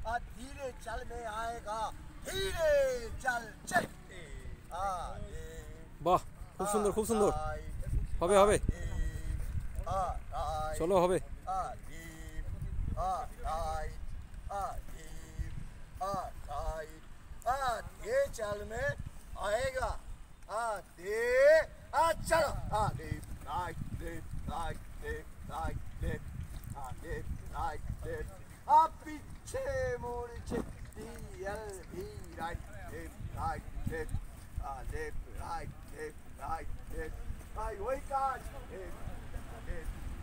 धीरे चल में आएगा, धीरे चल चल। বাহ, খুব সুন্দর, খুব সুন্দর। হবে হবে, চলো হবে। धीरे चल में आएगा, धीरे चलो, right left right left right left left right left, पीछे मुड़ DLB right left right left left right left right left, वही काज लेफ्ट लेफ्ट